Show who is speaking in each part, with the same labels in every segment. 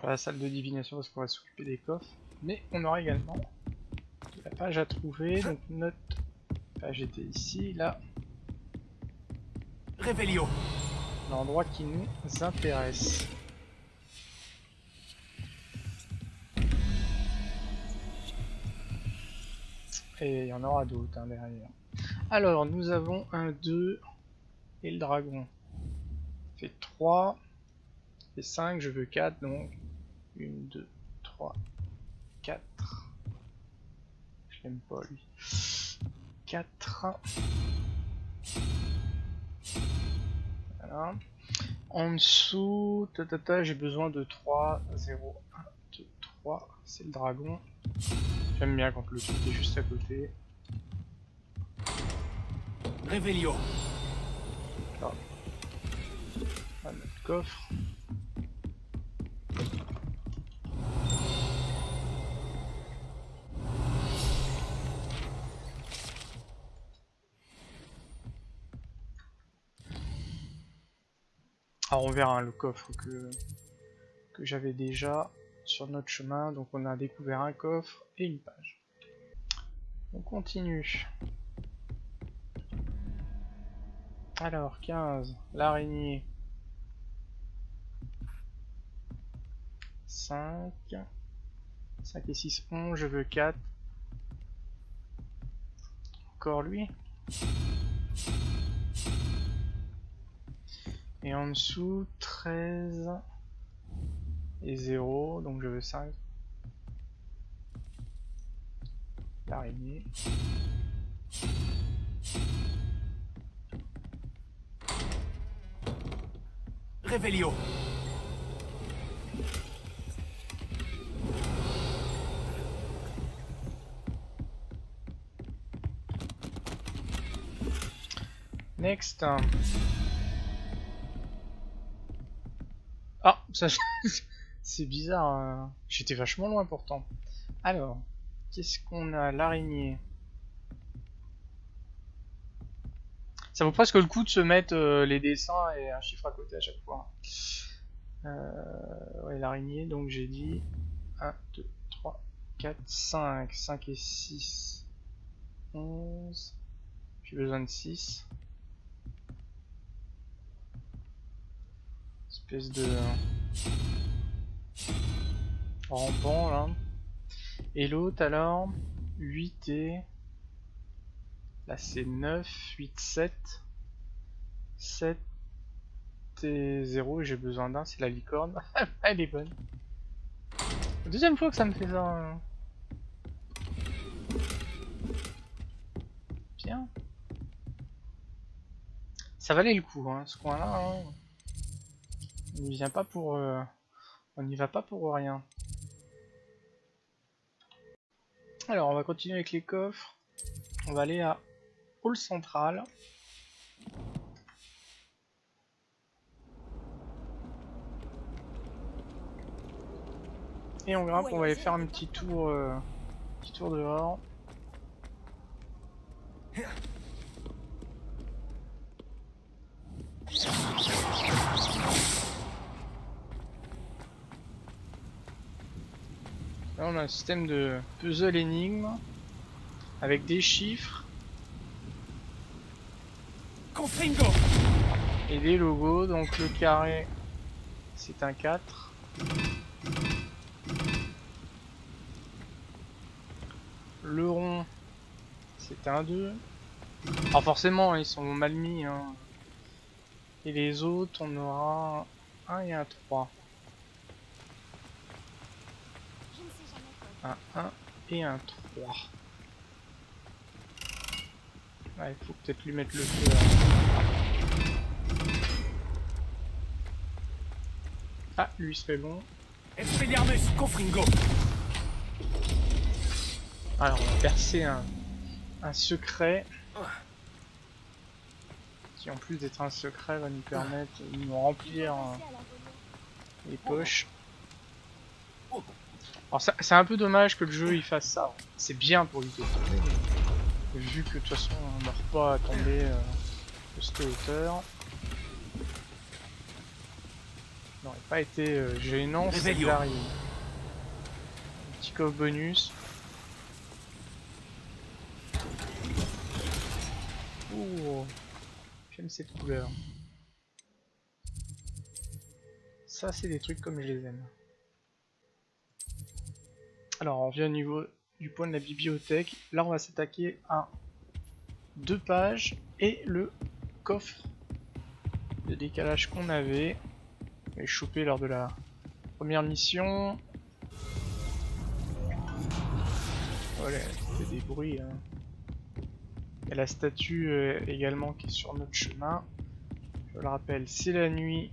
Speaker 1: à la salle de divination parce qu'on va s'occuper des coffres. Mais on aura également la page à trouver. Donc notre page était ici, là.
Speaker 2: Réveillon.
Speaker 1: L'endroit qui nous intéresse. Et il y en aura d'autres hein, derrière. Alors nous avons un 2 et le dragon. Fait 3. Fait 5, je veux 4 donc. 1, 2, 3, 4. Je l'aime pas lui. 4. Voilà. En dessous, j'ai besoin de 3, 0, 1, 2, 3. C'est le dragon. J'aime bien quand le truc est juste à côté.
Speaker 2: Réveillon.
Speaker 1: Là. On a notre coffre. Alors on verra hein, le coffre que j'avais déjà sur notre chemin. Donc on a découvert un coffre et une page. On continue. Alors 15, l'araignée. 5. 5 et 6, 11, je veux 4. Encore lui. Et en dessous, 13 et 0, donc je veux 5. L'araignée.
Speaker 2: Réveillon.
Speaker 1: Next. Ah, ça c'est bizarre. Hein. J'étais vachement loin pourtant. Alors, qu'est-ce qu'on a? L'araignée. Ça vaut presque le coup de se mettre les dessins et un chiffre à côté à chaque fois. Ouais, l'araignée, donc j'ai dit 1, 2, 3, 4, 5. 5 et 6. 11. J'ai besoin de 6. Espèce de rampant là. Et l'autre alors 8 et là c'est 9, 8, 7. 7 et 0 et j'ai besoin d'un, c'est la licorne. Elle est bonne. Deuxième fois que ça me fait ça. Bien. Ça valait le coup hein, ce coin là. Hein. On n'y vient pas pour on n'y va pas pour rien. Alors on va continuer avec les coffres. On va aller à Hall Central. Et on grimpe, on va aller faire un petit tour dehors. Là on a un système de puzzle énigme avec des chiffres
Speaker 2: Confringo.
Speaker 1: et des logos. Donc le carré c'est un 4. Le rond c'est un 2. Alors forcément ils sont mal mis hein. Et les autres on aura un et un 3. Un 1 et un 3. Ouais, il faut peut-être lui mettre le feu. Ah, lui serait bon.
Speaker 2: Expelliarmus Confringo.
Speaker 1: Alors, on va percer un secret. Qui, en plus d'être un secret, va nous permettre de nous remplir les poches. Alors, c'est un peu dommage que le jeu il fasse ça. C'est bien pour lui détruire. Vu que de toute façon, on meurt pas à tomber de cette hauteur. n'aurait pas été gênant si
Speaker 2: Réveillon.
Speaker 1: ça arrive. Un petit coffre bonus. Ouh, j'aime cette couleur. Ça, c'est des trucs comme je les aime. Alors, on revient au niveau du point de la bibliothèque. Là, on va s'attaquer à 2 pages et le coffre de décalage qu'on avait chopé lors de la première mission. Voilà, c'est des bruits. Hein. Il y a la statue également qui est sur notre chemin. Je le rappelle, c'est la nuit.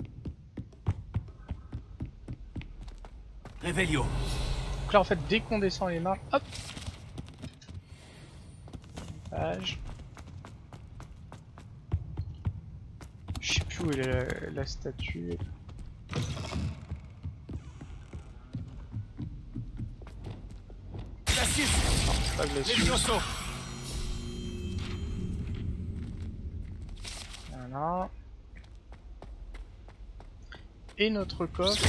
Speaker 2: Revelio.
Speaker 1: Donc là en fait dès qu'on descend les marches, hop, page. Je sais plus où est la statue.
Speaker 2: Glacius.
Speaker 1: Pas de la suite.
Speaker 2: Levioso.
Speaker 1: Voilà. Et notre coffre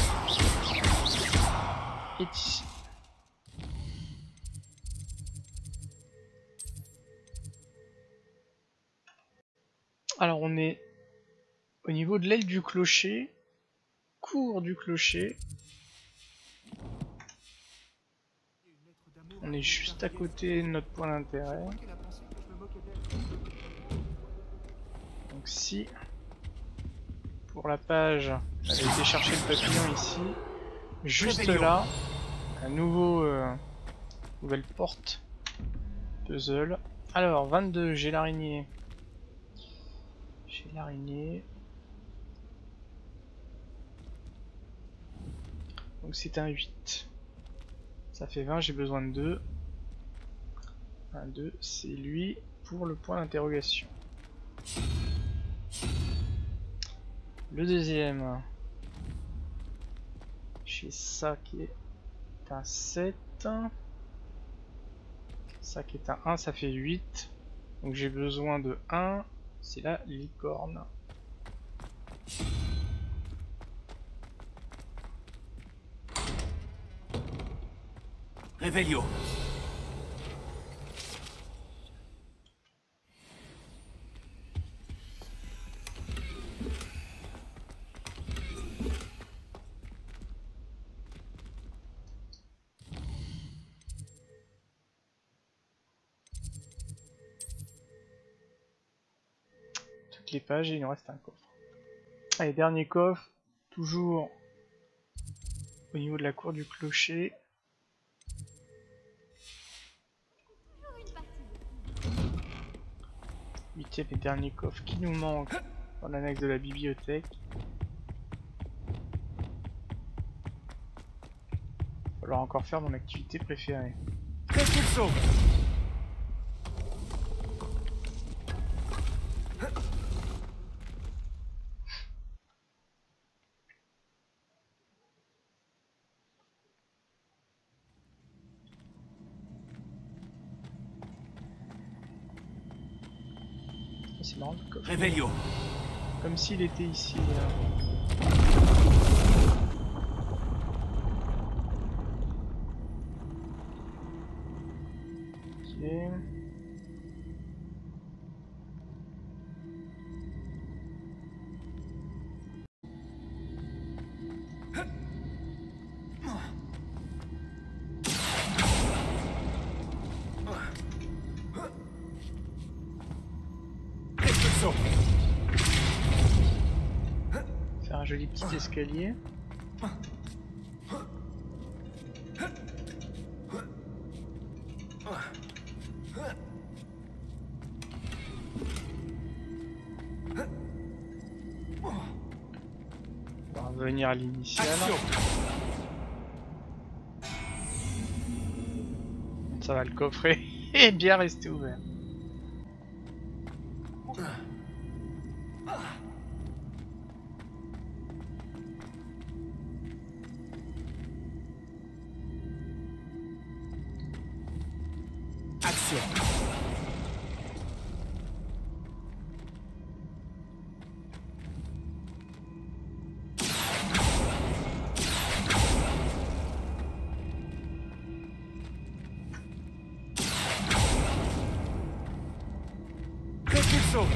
Speaker 1: est ici. Alors on est au niveau de l'aile du clocher, cour du clocher. On est juste à côté de notre point d'intérêt. Donc si pour la page, elle a été chercher le papillon ici, juste là, un nouvelle porte puzzle. Alors 22, j'ai l'araignée. J'ai l'araignée. Donc c'est un 8. Ça fait 20, j'ai besoin de 2. 1, 2, c'est lui pour le point d'interrogation. Le deuxième. J'ai ça qui est un 7. Ça qui est un 1, ça fait 8. Donc j'ai besoin de 1. C'est la licorne.
Speaker 2: Revelio.
Speaker 1: Toutes les pages et il nous reste un coffre. Allez, dernier coffre, toujours au niveau de la cour du clocher. Huitième et dernier coffre qui nous manque dans l'annexe de la bibliothèque. Il va falloir encore faire mon activité préférée.
Speaker 2: Repulso.
Speaker 1: C'est marrant le coffre.
Speaker 2: Revelio.
Speaker 1: Comme s'il était ici. Ok.
Speaker 2: Repulso.
Speaker 1: Faire un joli petit escalier. On va revenir à l'initiale.
Speaker 2: Action.
Speaker 1: Ça va, le coffret est bien resté ouvert.
Speaker 2: Action. Expulso.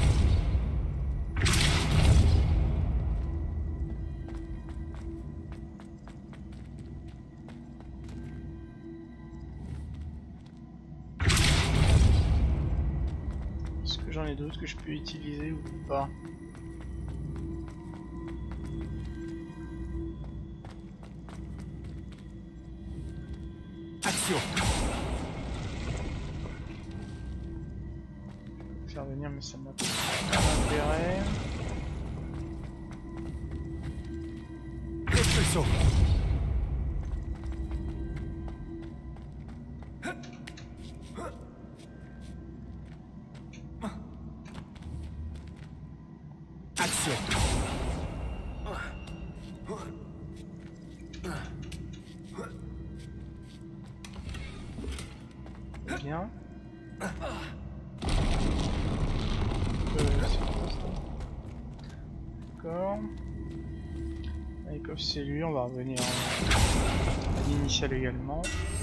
Speaker 1: Est-ce que j'en ai d'autres que je peux utiliser ou pas?
Speaker 2: Action.
Speaker 1: Faire venir, mais ça n'a pas d'intérêt.
Speaker 2: Expulso. Action.
Speaker 1: Bien. D'accord. Avec c'est lui, on va revenir à l'initial également.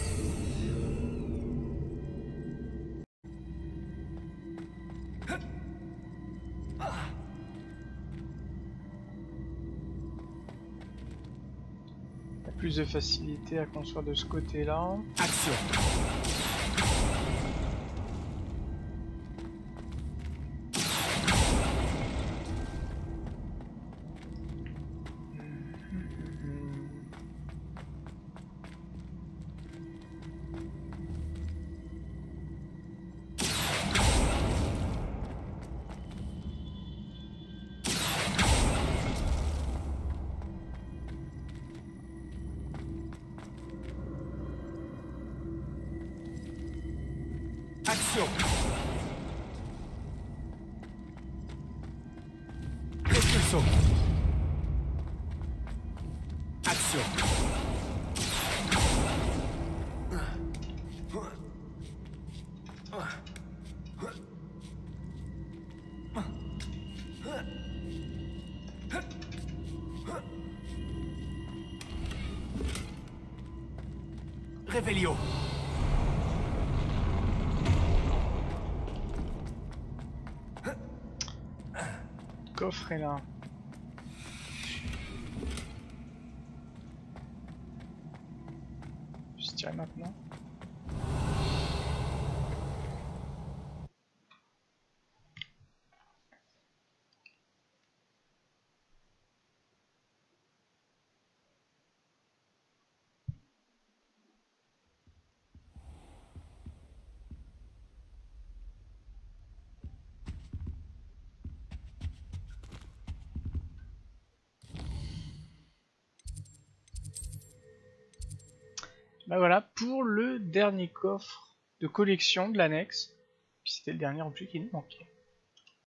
Speaker 1: Il y a plus de facilité à construire de ce côté-là.
Speaker 2: Action. Action. Expulso. Action. Revelio.
Speaker 1: Coffre est là. Je tirer maintenant. Bah voilà pour le dernier coffre de collection de l'annexe. Puis c'était le dernier objet qui nous manquait.